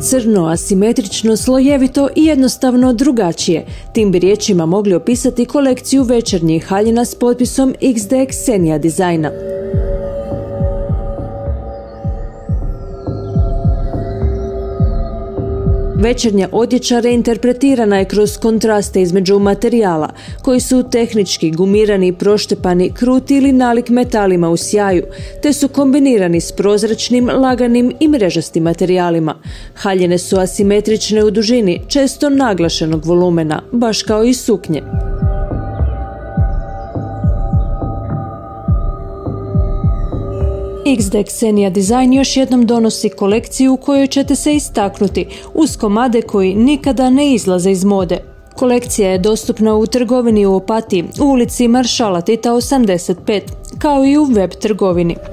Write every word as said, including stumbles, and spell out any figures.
crno, asimetrično, slojevito i jednostavno drugačije. Tim bi riječima mogli opisati kolekciju večernjih haljina s potpisom X D Xenia dizajna. Večernja odjeća reinterpretirana je kroz kontraste između materijala, koji su tehnički gumirani, proštepani, kruti ili nalik metalima u sjaju, te su kombinirani s prozračnim, laganim i mrežastim materijalima. Haljine su asimetrične u dužini, često naglašenog volumena, baš kao i suknje. X D Xenia dizajn još jednom donosi kolekciju u kojoj ćete se istaknuti uz komade koji nikada ne izlaze iz mode. Kolekcija je dostupna u trgovini u Opatiji, u ulici Maršala Tita osamdeset pet, kao i u web trgovini.